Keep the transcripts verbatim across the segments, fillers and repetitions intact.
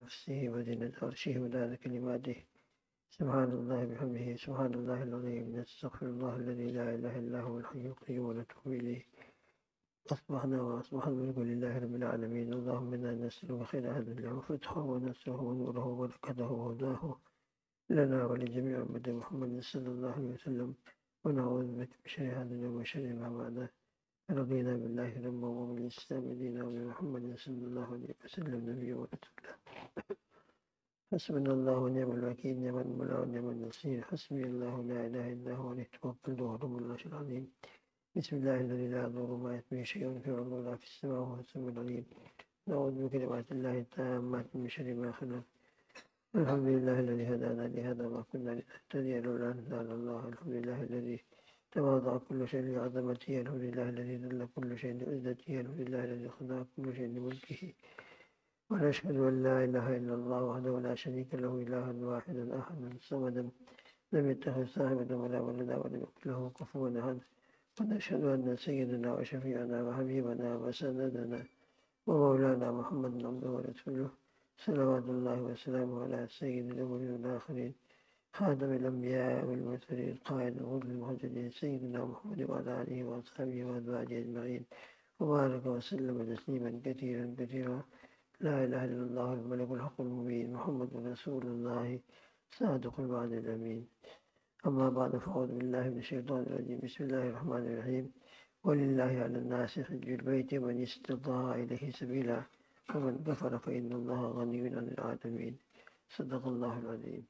نفسه وزنة عرشه ومداد كلماته سبحان الله بحمده سبحان الله العظيم نستغفر الله الذي لا إله إلا هو الحي القيوم ونتوب إليه أصبحنا وأصبح الملك لله رب العالمين اللهم إنا نسألك خير هذا اليوم فتحه ونصره ونوره وبركته وهداه لنا ولجميع أمة محمد صلى الله عليه وسلم ونعوذ بك من شر هذا اليوم وشر ما بعده رضينا بالله ربا وبالإسلام دينا وبمحمد صلى الله عليه وسلم نبيا ورسولا حسبنا الله ونعم الوكيل نعم المولى ونعم النصير حسبي الله لا إله إلا هو عليه توكلت وهو رب العرش العظيم بسم الله الذي لا يضر مع اسمه شيء في الأرض ولا في السماء وهو السميع العليم نعوذ بكلمات الله التامات من شر ما خلق الحمد لله الذي هدانا لهذا ما كنا لنهتدي لولا أن هدانا الله الحمد لله الذي تواضع كل شيء لعظمته الحمد لله الذي ذل كل شيء لعزته الحمد لله الذي خضع كل شيء لملكه ونشهد أن لا إله إلا الله وحده لا شريك له إلها واحدا أحدا صمدا لم يتخذ صاحبا ولا ولدا ولم يكن له كفوا أحد ونشهد أن سيدنا وشفيعنا وحبيبنا وسندنا ومولانا محمد عبده ورسوله صلوات الله وسلامه على سيد الأولين والآخرين خاتم الأنبياء والمرسلين قائد الغر المهاجرين سيدنا محمد وعلى آله وأصحابه وأزواجه أجمعين وبارك وسلم تسليما كثيرا كثيرا لا إله إلا الله الملك الحق المبين محمد رسول الله صادق الوعد الأمين أما بعد فأعوذ بالله من الشيطان الرجيم بسم الله الرحمن الرحيم ولله على الناس حج البيت من استطاع إليه سبيلا ومن كفر فإن الله غني عن العالمين صدق الله العظيم.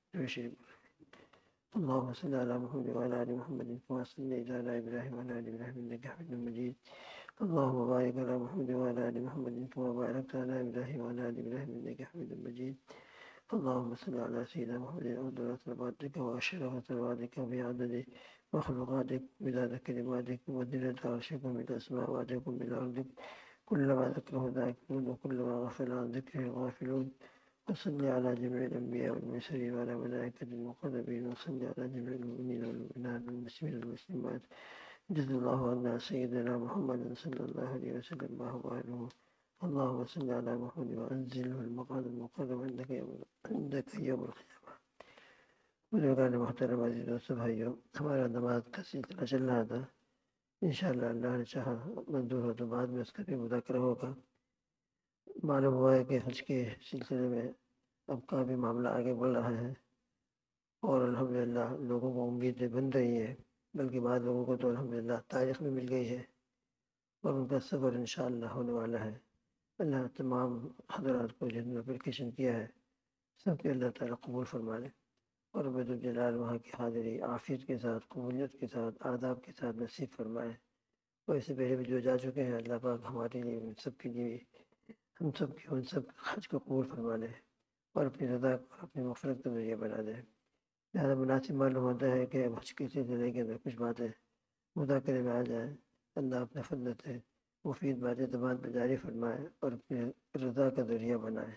اللهم صل على محمد وعلى آل محمد كما صليت على إبراهيم وعلى آل إبراهيم إنك حميد مجيد. اللهم بارك على محمد وعلى آل محمد كما باركت على إبراهيم وعلى آل إبراهيم إنك حميد مجيد. اللهم صل على سيدنا محمد أفضل صلواتك وأشرف صلواتك في عدد مخلوقاتك بداد كلماتك وزنة عرشك من أسماواتك من أرضك كلما ذكره ذاكرون وكلما غفل عن ذكره الغافلون وصل على جميع الأنبياء والمرسلين وعلى ملائكة المقربين وصل على جميع المؤمنين والمؤمنات والمسلمين والمسلمات جزا الله عنا سيدنا محمد صلى الله عليه وسلم ما هو أهله. اللهم صل على محمد وأنزله المقعد المقرب عندك يوم عندك يوم القيامة. بزرگان محترم عزیز دوستو بھائیو، ہمارا نماز کا سلسلہ چل رہا تھا. انشاءاللہ اللہ نے چاہا منظور ہو تو بعد میں اس کا بھی مذاکرہ ہوگا. معلوم ہوا ہے کہ حج کے سلسلے میں اب کا بھی معاملہ آگے بڑھ رہا ہے اور الحمدللہ لوگوں کو امیدیں بن رہی ہے، بلکہ بعض لوگوں کو تو الحمدللہ تاریخ بھی مل گئی ہے اور ان کا سفر انشاءاللہ ہونے والا ہے. اللہ تمام حضرات کو جن نے اپلیکیشن کیا ہے سب کے اللہ تعالیٰ قبول فرما لے اور رب الجلال وہاں کی حاضری عافیت کے ساتھ قبولیت کے ساتھ آداب کے ساتھ نصیب فرمائے. اور اس سے پہلے بھی جو جا چکے ہیں اللہ پاک ہمارے لیے ان سب کے لیے ہم سب کی ان سب حج کو قبول فرما لے اور اپنی رضا اور اپنی مغفرت کا ذریعہ بنا دے. لہٰذا مناسب معلوم ہوتا ہے کہ اب حج کے سلسلے کے اندر کچھ باتیں مذاکرے میں آ جائیں. اللہ اپنے فضل سے مفید باتیں زبان پہ جاری فرمائے اور اپنی رضا کا ذریعہ بنائے.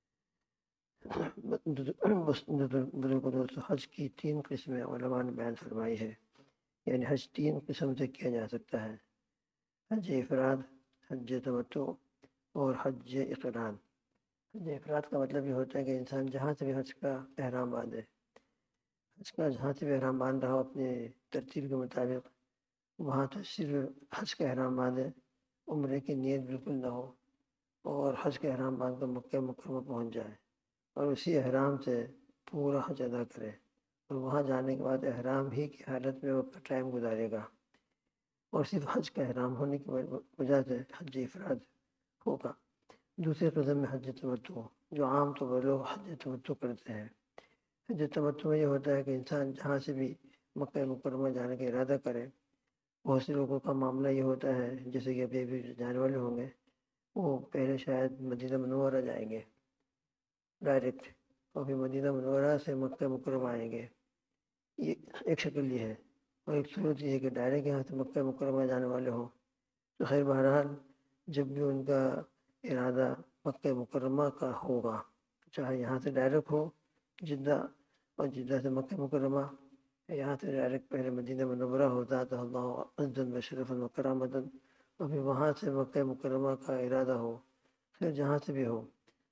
بزرگوں دوستوں، حج کی تین قسمیں علماء نے بیان فرمائی ہے. یعنی حج تین قسم سے کیا جا سکتا ہے: حج افراد، حج تمتع اور حج اقران. حج افراد کا مطلب یہ ہوتا ہے کہ انسان جہاں سے بھی حج کا احرام باندھے، حج کا جہاں سے بھی احرام باندھ رہا ہو اپنے ترتیب کے مطابق، وہاں تو صرف حج کا احرام باندھے، عمرے کی نیت بالکل نہ ہو اور حج کا احرام باندھ کر مکہ مکرمہ پہنچ جائے اور اسی احرام سے پورا حج ادا کرے اور وہاں جانے کے بعد احرام ہی کی حالت میں وہ اپنا ٹائم گزارے گا اور صرف حج کا احرام ہونے کی وجہ سے حج افراد ہوگا. دوسری قسم میں حج تمتع، جو عام طور پر لوگ حج تمتع کرتے ہیں. حج تمتع میں یہ ہوتا ہے کہ انسان جہاں سے بھی مکہ مکرمہ جانے کا ارادہ کرے. بہت سے لوگوں کا معاملہ یہ ہوتا ہے جیسے کہ ابھی ابھی جانے والے ہوں گے، وہ پہلے شاید مدینہ منورہ جائیں گے ڈائریکٹ اور پھر مدینہ منورہ سے مکہ مکرمہ آئیں گے. یہ ایک شکل یہ ہے. اور ایک صورت یہ ہے کہ ڈائریکٹ یہاں سے مکہ مکرمہ جانے والے ہوں تو خیر بہرحال جب بھی ان کا ارادہ مکہ مکرمہ کا ہوگا، چاہے یہاں سے ڈائریکٹ ہو جدہ اور جدہ سے مکہ مکرمہ، یہاں سے ڈائریکٹ پہلے مدینہ منورہ ہوتا تو اللہ عزت و شرفاً و کرامتاً، اور پھر وہاں سے مکہ مکرمہ کا ارادہ ہو، پھر جہاں سے بھی ہو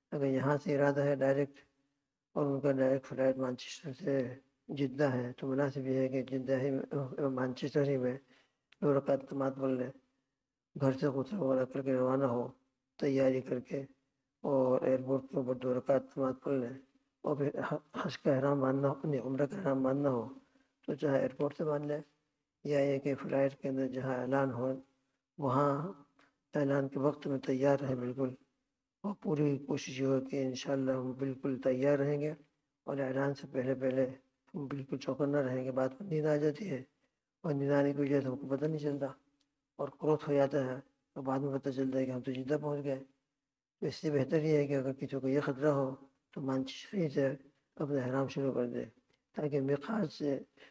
اگر یہاں سے ارادہ ہے ڈائریکٹ اور ان کا ڈائریکٹ فلائٹ مانچسٹر سے جدہ ہے تو مناسب یہ ہے کہ جدہ ہی میں مانچسٹر ہی میں دو رکعت نماز پڑھ لیں، گھر سے غسل وغیرہ کر کے روانہ ہو تیاری کر کے، اور ایئرپورٹ کے اوپر دو رکعت نماز پڑھ لیں، اور پھر حج کا احرام باندھنا ہو، اپنی عمرہ کا احرام باندھنا ہو تو چاہے ایئرپورٹ سے باندھ لیں، یا یہ کہ فلائٹ کے اندر جہاں اعلان ہو وہاں اعلان کے وقت میں تیار رہیں بالکل، اور پوری کوشش یہ ہو کہ انشاءاللہ ہم بالکل تیار رہیں گے، اور اعلان سے پہلے پہلے ہم بالکل چوکنا رہیں گے۔ بعد میں نیند آ جاتی ہے، اور نیند آنے کی وجہ سے ہم کو پتہ نہیں چلتا اور کروت ہو جاتا ہے، اور بعد میں پتہ چلتا ہے کہ ہم تو جدہ پہنچ گئے۔ تو اس سے بہتر یہ ہے کہ اگر کسی کو یہ خطرہ ہو تو مانچسٹر سے اپنا احرام شروع کر دے، تاکہ میقات سے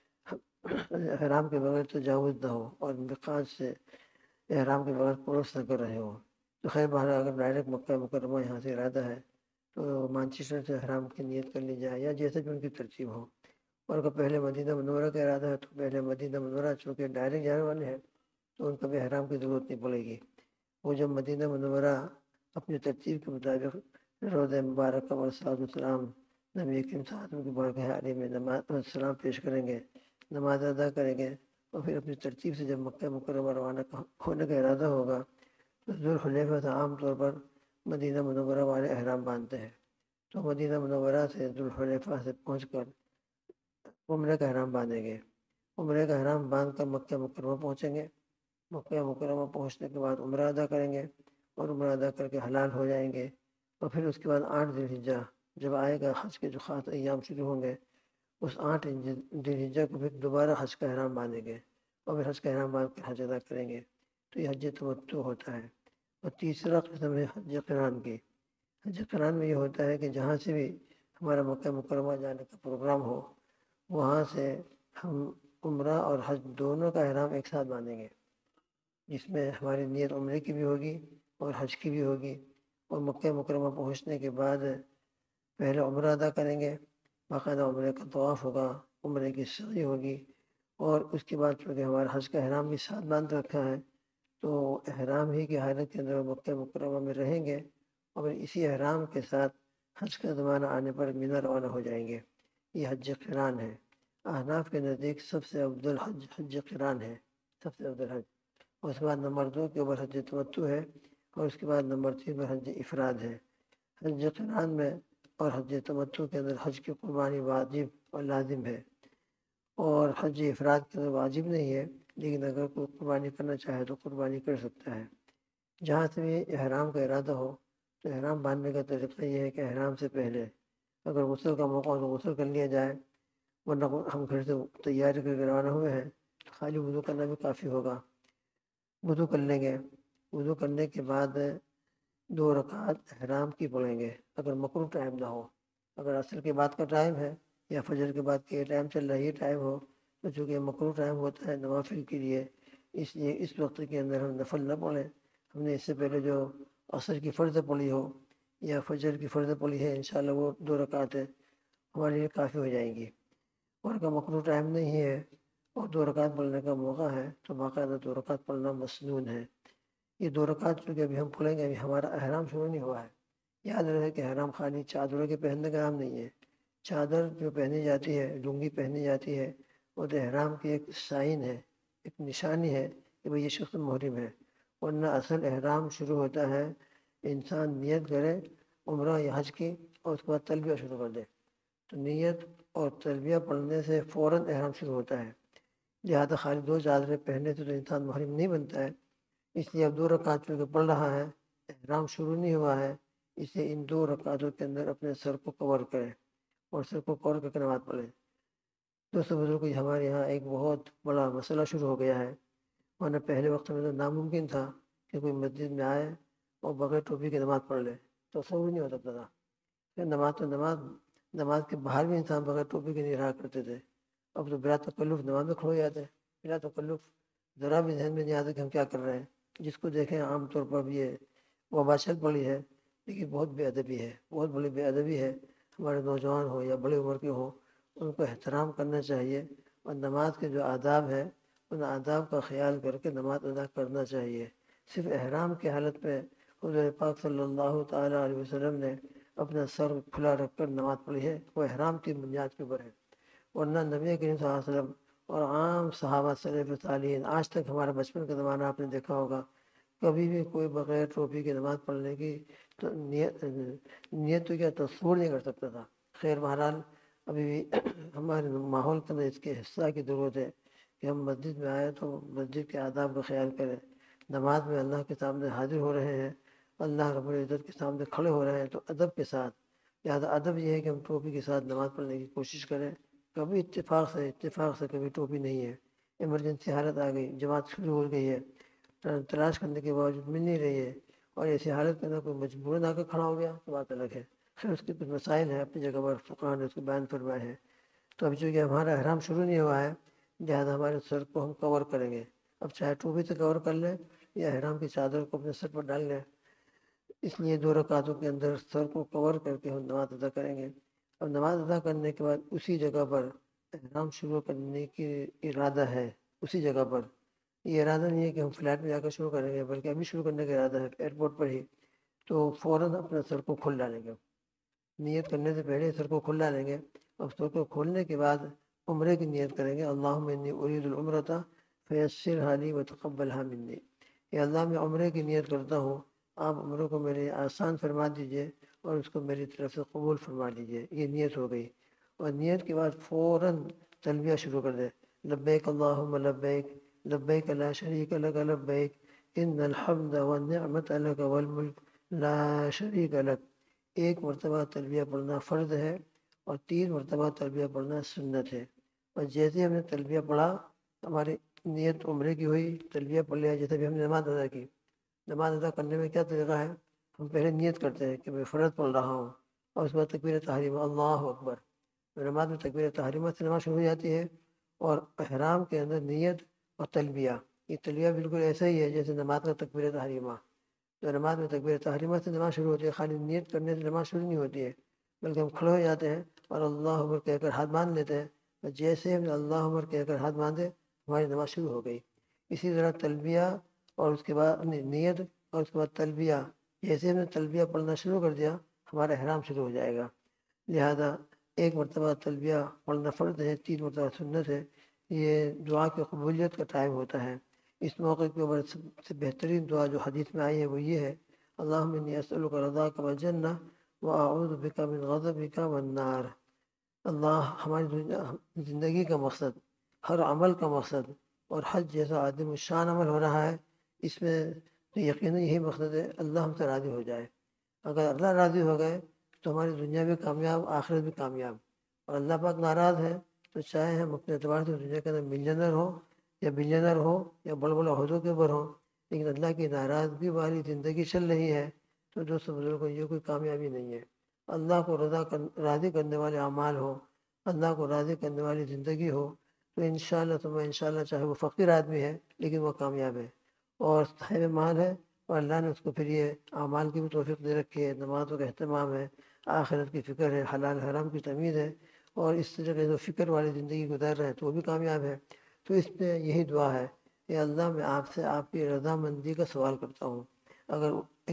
احرام کے بغیر تجاوز نہ ہو، اور میقات سے احرام کے بغیر کروس نہ کر رہے ہوں۔ تو خیر بہرحال اگر ڈائریکٹ مکہ مکرمہ یہاں سے ارادہ ہے تو مانچسٹر سے احرام کی نیت کر لی جائے، یا جیسے بھی ان کی ترتیب ہو۔ اور اگر پہلے مدینہ منورہ کا ارادہ ہے تو پہلے مدینہ منورہ، چونکہ ڈائریکٹ جانے والے ہیں تو ان کا بھی احرام کی ضرورت نہیں پڑے گی۔ وہ جب مدینہ منورہ اپنی ترتیب کے مطابق روضہ مبارک اور صلاۃ السلام نبی کریم صلی اللہ علیہ وسلم کی بارگاہ عالیہ میں نماز السلام پیش کریں گے، نماز ادا کریں گے، اور پھر اپنی ترتیب سے جب مکہ مکرمہ روانہ ہونے کا ارادہ ہوگا تو ذوالحلیفہ سے عام طور پر مدینہ منورہ والے احرام باندھتے ہیں، تو مدینہ منورہ سے ذوالحلیفہ سے پہنچ کر عمرہ کا احرام باندھیں گے۔ عمرہ کا احرام باندھ کر مکہ مکرمہ پہنچیں گے، مکہ مکرمہ پہنچنے کے بعد عمرہ ادا کریں گے، اور عمرہ ادا کر کے حلال ہو جائیں گے، اور پھر اس کے بعد آٹھ ذی الحجہ جب آئے گا، حج کے جو خاص ایام شروع ہوں گے، اس آٹھ ذی الحجہ کو پھر دوبارہ حج کا احرام باندھیں گے، اور پھر حج کا احرام باندھ کر حج ادا کریں گے۔ تو یہ حج تمتع ہوتا ہے۔ اور تیسرا قسم ہے حج قران کی۔ حج قران میں یہ ہوتا ہے کہ جہاں سے بھی ہمارا مکہ مکرمہ جانے کا پروگرام ہو، وہاں سے ہم عمرہ اور حج دونوں کا احرام ایک ساتھ باندھیں گے، جس میں ہماری نیت عمرے کی بھی ہوگی اور حج کی بھی ہوگی۔ اور مکہ مکرمہ پہنچنے کے بعد پہلے عمرہ ادا کریں گے، باقاعدہ عمرے کا طواف ہوگا، عمرے کی سعی ہوگی، اور اس کے بعد چونکہ ہمارا حج کا احرام بھی ساتھ باندھ رکھا ہے تو احرام ہی کی حالت کے اندر مکہ مکرمہ میں رہیں گے، اور اسی احرام کے ساتھ حج کا زمانہ آنے پر مینا روانہ ہو جائیں گے۔ یہ حج قران ہے۔ احناف کے نزدیک سب سے افضل حج حج قران ہے، سب سے افضل حج۔ اور اس کے بعد نمبر دو کے اوپر حج تمتع ہے، اور اس کے بعد نمبر تین پر حج افراد ہے۔ حج قران میں اور حج تمتع کے اندر حج کی قربانی واجب اور لازم ہے، اور حج افراد کے اندر واجب نہیں ہے، لیکن اگر کوئی قربانی کرنا چاہے تو قربانی کر سکتا ہے۔ جہاں سے بھی احرام کا ارادہ ہو تو احرام باندھنے کا طریقہ یہ ہے کہ احرام سے پہلے اگر غسل کا موقع ہو تو غسل کر لیا جائے، ورنہ ہم گھر سے تیاری کر کے روانہ ہوئے ہیں تو خالی وضو کرنا بھی کافی ہوگا۔ وضو کر لیں گے، وضو کرنے کے بعد دو رکعت احرام کی پڑھیں گے، اگر مکروہ ٹائم نہ ہو۔ اگر عصر کے بعد کا ٹائم ہے یا فجر کے بعد کے ٹائم چل رہا ہے، یہ ٹائم ہو تو چونکہ مکروہ ٹائم ہوتا ہے نوافل کے لیے، اس لیے اس وقت کے اندر ہم نفل نہ پڑھیں۔ ہم نے اس سے پہلے جو عصر کی فرض پڑھی ہو یا فجر کی فرض پڑھی ہے، انشاءاللہ وہ دو رکعتیں ہمارے لیے کافی ہو جائیں گی۔ اور اگر مکروہ ٹائم نہیں ہے اور دو رکعت پڑھنے کا موقع ہے تو باقاعدہ دو رکعت پڑھنا مسنون ہے۔ یہ دو رکعت چونکہ ابھی ہم پڑھیں گے، ابھی ہمارا احرام شروع نہیں ہوا ہے۔ یاد رہے کہ احرام خالی چادروں کے پہننے کا نام نہیں ہے۔ چادر جو پہنی جاتی ہے، لنگی پہنی جاتی ہے، وہ تو احرام کی ایک سائن ہے، ایک نشانی ہے کہ بھئی یہ شخص محرم ہے۔ ورنہ اصل احرام شروع ہوتا ہے انسان نیت کرے عمرہ یا حج کی، اور اس کے بعد تلبیہ شروع کر دے، تو نیت اور تلبیہ پڑھنے سے فوراً احرام شروع ہوتا ہے۔ لہٰذا خالی دو چادریں پہننے سے تو انسان محرم نہیں بنتا ہے۔ اس لیے اب دو رکعت چونکہ پڑھ رہا ہے، احرام شروع نہیں ہوا ہے، اس لیے ان دو رکعتوں کے اندر اپنے سر کو کور کریں اور سر کو کور کر کے نماز پڑھیں۔ دوستو بزرگو، ہمارے یہاں ایک بہت بڑا مسئلہ شروع ہو گیا ہے، ورنہ پہلے وقت میں تو ناممکن تھا کہ کوئی مسجد میں آئے اور بغیر ٹوپی کے نماز پڑھ لے، تو تصور نہیں ہو سکتا تھا۔ پھر نماز تو نماز نماز کے باہر بھی انسان بغیر ٹوپی کے نہیں رہا کرتے تھے۔ اب تو بلا تکلف نماز میں کھڑو جاتے ہیں، بلا تکلف ذرا بھی ذہن میں نہیں آتا کہ ہم کیا کر رہے ہیں۔ جس کو دیکھیں عام طور پر بھی یہ وبا چل پڑی ہے، لیکن بہت بے ادبی ہے، بہت بڑی بے ادبی ہے۔ ہمارے نوجوان ہو یا بڑی عمر کے ہوں، ان کو احترام کرنا چاہیے، اور نماز کے جو آداب ہیں ان آداب کا خیال کر کے نماز ادا کرنا چاہیے۔ صرف احرام کی حالت میں حضور پاک صلی اللہ تعالیٰ علیہ وسلم نے اپنا سر کھلا رکھ کر نماز پڑھی ہے وہ احرام کی بنیاد کے اوپر ہے، ورنہ نبی کریم صلی اللہ علیہ وسلم اور عام صحابہ سلف صالحین آج تک ہمارا بچپن کا زمانہ آپ نے دیکھا ہوگا، کبھی بھی کوئی بغیر ٹوپی کی نماز پڑھنے کی تو نیت نیت تو کیا تصور نہیں کر سکتا تھا۔ خیر بہرحال ابھی بھی ہمارے ماحول کے اندر اس کے حصہ کی ضرورت ہے کہ ہم مسجد میں آئے تو مسجد کے آداب کا خیال کریں، نماز میں اللہ کے سامنے حاضر ہو رہے ہیں، اللہ رب العزت کے سامنے کھڑے ہو رہے ہیں تو ادب کے ساتھ، لہٰذا ادب یہ ہے کہ ہم ٹوپی کے ساتھ نماز پڑھنے کی کوشش کریں۔ کبھی اتفاق سے اتفاق سے کبھی ٹوپی نہیں ہے، ایمرجنسی حالت آ گئی، جماعت شروع ہو گئی ہے، تلاش کرنے کے باوجود مل نہیں رہی ہے اور ایسی حالت کے اندر کوئی مجبوراً آ کر کھڑا ہو گیا تو بات الگ ہے۔ خیر اس کے کچھ مسائل ہیں اپنی جگہ پر فقہاء نے اس کو بیان فرمائے ہیں۔ تو اب چونکہ ہمارا احرام شروع نہیں ہوا ہے لہٰذا ہمارے سر کو ہم کور کریں گے، اب چاہے ٹوپی سے کور کر لیں یا احرام کی چادر کو اپنے سر پر ڈال لیں، اس لیے دو رکعتوں کے اندر سر کو کور کر کے ہم نماز ادا کریں گے۔ اب نماز ادا کرنے کے بعد اسی جگہ پر احرام شروع کرنے کی ارادہ ہے، اسی جگہ پر، یہ ارادہ نہیں ہے کہ ہم فلیٹ میں جا کر شروع کریں گے بلکہ ابھی شروع کرنے کا ارادہ ہے ایئرپورٹ پر ہی، تو فوراً اپنے سر کو کھول ڈالیں گے، نیت کرنے سے پہلے سر کو کھول ڈالیں گے۔ اب سر کو کھولنے کے بعد عمرے کی نیت کریں گے، اللہم انی ارید العمرۃ فیسرھا لی وتقبلھا منی، اے اللہ میں عمرے کی نیت کرتا ہوں، آپ عمرے کو میرے آسان فرما دیجئے اور اس کو میری طرف سے قبول فرما لیجئے۔ یہ نیت ہو گئی، اور نیت کے بعد فوراً تلبیہ شروع کر دیں، لبیک اللہم لبیک لبیک لا شریک لک لبیک ان الحمد والنعمت لک والملک لا شریک لک۔ ایک مرتبہ تلبیہ پڑھنا فرض ہے اور تین مرتبہ تلبیہ پڑھنا سنت ہے، اور جیسے ہم نے تلبیہ پڑھا ہماری نیت عمرے کی ہوئی، تلبیہ پڑھ لیا، جیسے بھی ہم نے نماز ادا کی۔ نماز ادا کرنے میں کیا طریقہ ہے، ہم پہلے نیت کرتے ہیں کہ میں فرض پڑھ رہا ہوں اور اس کے بعد تکبیر تحریمہ اللہ اکبر، نماز میں تکبیر تحریمہ سے نماز شروع ہو جاتی ہے، اور احرام کے اندر نیت اور تلبیہ، یہ تلبیہ بالکل ایسا ہی ہے جیسے نماز کا تکبیر تحریمہ۔ تو نماز میں تکبیر تحریمہ سے نماز شروع ہوتی ہے، خالی نیت کرنے سے نماز شروع نہیں ہوتی ہے بلکہ ہم کھڑے ہو جاتے ہیں اور اللہ اکبر کہہ کر ہاتھ باندھ لیتے ہیں، اور جیسے ہم نے اللہ اکبر کہہ کر ہاتھ باندھے ہماری نماز شروع ہو گئی۔ اسی طرح تلبیہ اور اس کے بعد نیت اور اس کے بعد تلبیہ، جیسے ہم نے تلبیہ پڑھنا شروع کر دیا ہمارا احرام شروع ہو جائے گا۔ لہذا ایک مرتبہ تلبیہ پڑھنا فرض ہے، تین مرتبہ سنت ہے۔ یہ دعا کی قبولیت کا ٹائم ہوتا ہے، اس موقع کے اوپر سب سے بہترین دعا جو حدیث میں آئی ہے وہ یہ ہے، اللہم انی اسألک رضاک والجنہ واعوذ بک من غضبک والنار۔ اللہ ہماری زندگی کا مقصد، ہر عمل کا مقصد، اور حج جیسا عظیم الشان عمل ہو رہا ہے اس میں تو یقیناً یہی مقصد ہے اللہ ہم سے راضی ہو جائے۔ اگر اللہ راضی ہو گئے تو ہماری دنیا بھی کامیاب، آخرت بھی کامیاب، اور اللہ پاک ناراض ہے تو چاہے ہم اپنے اعتبار سے دنیا کے اندر ملینر ہو یا بلینر ہو یا بڑے بڑے عہدوں کے اوپر ہوں، لیکن اللہ کی ناراضگی والی زندگی چل رہی ہے تو دوستو بزرگوں یہ کوئی کامیابی نہیں ہے۔ اللہ کو رضا کر راضی کرنے والے اعمال ہو، اللہ کو راضی کرنے والی زندگی ہو تو انشاءاللہ ثم انشاءاللہ چاہے وہ فقیر آدمی ہے لیکن وہ کامیاب ہے اور صاحب مال ہے، اور اللہ نے اس کو پھر یہ اعمال کی بھی توفیق دے رکھی ہے، نمازوں کا اہتمام ہے، آخرت کی فکر ہے، حلال حرام کی تمیز ہے، اور اس طرح جو فکر والی زندگی گزار رہے ہیں تو وہ بھی کامیاب ہے۔ تو اس میں یہی دعا ہے کہ اللہ میں آپ سے آپ کی رضامندی کا سوال کرتا ہوں۔ اگر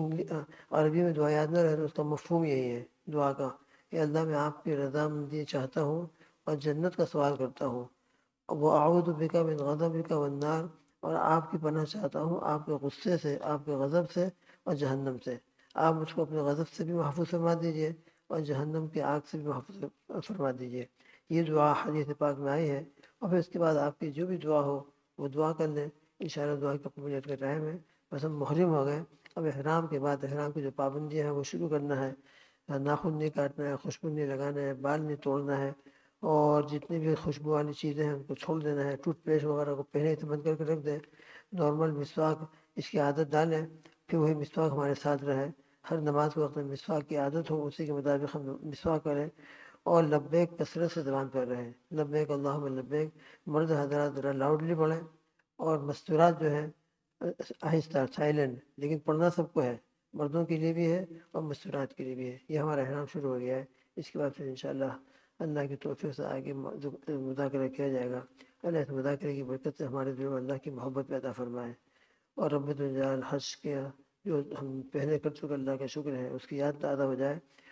عربی میں دعا یاد نہ رہے تو اس کا مفہوم یہی ہے دعا کا کہ اللہ میں آپ کی رضامندی چاہتا ہوں اور جنت کا سوال کرتا ہوں، وَأَعُوذُ بِكَ مِنْ غَضَبِكَ وَالنَّارِ، اور آپ کی پناہ چاہتا ہوں آپ کے غصے سے، آپ کے غضب سے اور جہنم سے۔ آپ مجھ کو اپنے غضب سے بھی محفوظ فرما دیجئے اور جہنم کی آگ سے بھی محفوظ فرما دیجئے۔ یہ دعا حدیث پاک میں آئی ہے، اور پھر اس کے بعد آپ کی جو بھی دعا ہو وہ دعا کر لیں، انشاءاللہ دعا کی قبولیت کا ٹائم ہے۔ بس ہم محرم ہو گئے، اب احرام کے بعد احرام کی جو پابندیاں ہیں وہ شروع کرنا ہے، ناخن نہیں کاٹنا ہے، خوشبو نہیں لگانا ہے، بال نہیں توڑنا ہے، اور جتنی بھی خوشبو والی چیزیں ہیں ان کو چھوڑ دینا ہے، ٹوتھ پیسٹ وغیرہ کو پہلے سے بند کر کے رکھ دیں، نارمل مسواک اس کی عادت ڈالیں، پھر وہی مسواک ہمارے ساتھ رہے، ہر نماز کے وقت میں مسواک کی عادت ہو، اسی کے مطابق ہم مسواک کریں، اور لبیک کثرت سے زبان پر رہیں، لبیک اللہم لبیک۔ مرد حضرات ذرا لاؤڈلی پڑھیں، اور مستورات جو ہیں آہستہ سائلنٹ، لیکن پڑھنا سب کو ہے، مردوں کے لیے بھی ہے اور مستورات کے لیے بھی ہے۔ یہ ہمارا احرام شروع ہو گیا ہے، اس کے بعد پھر انشاءاللہ اللہ کی توفیق سے آگے مذاکرہ کیا جائے گا۔ اللہ اس مذاکرے کی برکت سے ہمارے دل میں اللہ کی محبت پیدا فرمائے، اور رب الجلال حج کے جو ہم پہلے کر چکے اللہ کا شکر ہے اس کی یاد تازہ ہو جائے،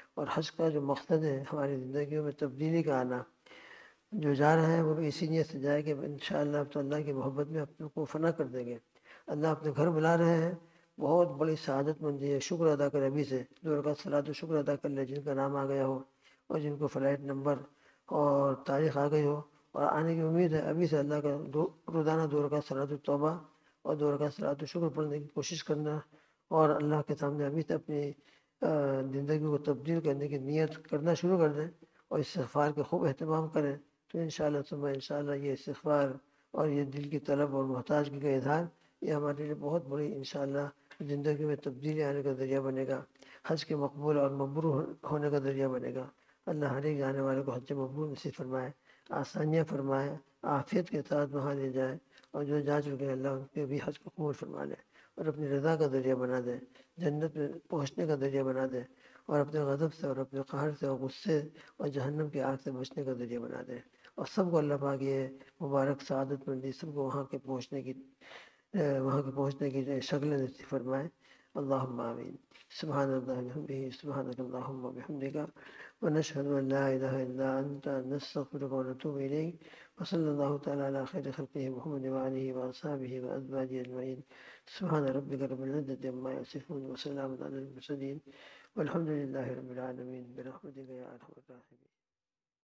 اور حج کا جو مقصد ہے ہماری زندگیوں میں تبدیلی کا آنا، جو جا رہا ہے وہ بھی اسی نیت سے جائے کہ انشاءاللہ تو اللہ کی محبت میں اپنے کو فنا کر دیں گے۔ اللہ اپنے گھر بلا رہے ہیں، بہت بڑی سعادت مندی ہے، شکر ادا کر ابھی سے، دو رکعت صلاۃ و شکر ادا کر لے جن کا نام آ گیا ہو اور جن کو فلائٹ نمبر اور تاریخ آ گئی ہو اور آنے کی امید ہے، ابھی سے اللہ کا دو روزانہ دو رکعت صلاۃ التوبہ اور دو رکعت صلاۃ الشکر پڑھنے کی کوشش کرنا، اور اللہ کے سامنے ابھی سے اپنی زندگی کو تبدیل کرنے کی نیت کرنا شروع کر دیں اور استغفار کے خوب اہتمام کریں، تو انشاءاللہ ثم انشاءاللہ یہ استغفار اور یہ دل کی طلب اور محتاجگی کا اظہار یہ ہمارے لیے بہت بڑی انشاءاللہ زندگی میں تبدیلی آنے کا ذریعہ بنے گا، حج کے مقبول اور مبرور ہونے کا ذریعہ بنے گا۔ اللہ ہر ایک جانے والے کو حج مقبول نصیب فرمائے، آسانیاں فرمائے، عافیت کے ساتھ وہاں لے جائے، اور جو جا چکے ہیں اللہ ان کے بھی حج کو قبول فرما لے اور اپنی رضا کا ذریعہ بنا دے، جنت میں پہنچنے کا ذریعہ بنا دے، اور اپنے غضب سے اور اپنے قہر سے اور غصے اور جہنم کی آگ سے بچنے کا ذریعہ بنا دے، اور سب کو اللہ پاک یہ مبارک سعادت مندی سب کو وہاں کے پہنچنے کی وہاں کے پہنچنے کی شکل نصیب فرمائے۔ اللهم آمین۔ سبحان اللہ بحمدہ، سبحانک اللہم وبحمدک، ونشہد ان لا الہ الا انت، نستغفرک ونتوب الیک، وصلی اللہ تعالی علی خیر خلقہ محمد وآلہ وأصحابہ وأزواجہ اجمعین۔ سبحان ربک رب العزة عما یصفون، وسلام علی المرسلین، والحمد للہ رب العالمین، برحمتک یا ارحم الراحمین۔